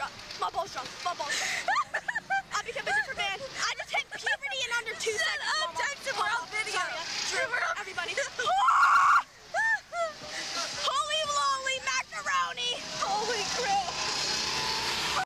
My balls dropped. My balls dropped. I became a different man. I just hit puberty in under 2 seconds. Shut up, Jackson. We're on video. Sorry,